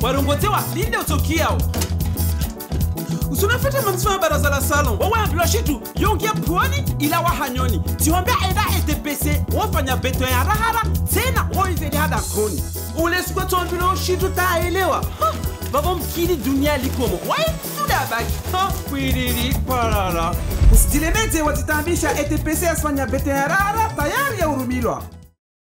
warongotewa linde utokiao usunafeta manzima baraza la salon wawe ambiloshitu yongia pwani ila wahanyoni tiwambia eda ETPC wafanya beto ya rahara tena waivede hada koni ule sikuwa tuambiloshitu taelewa baba mkini dunia likomo wae tudabaki kwiriri parara usijilemete watitambisha ETPC asfanya beto ya rahara tayari ya urumilwa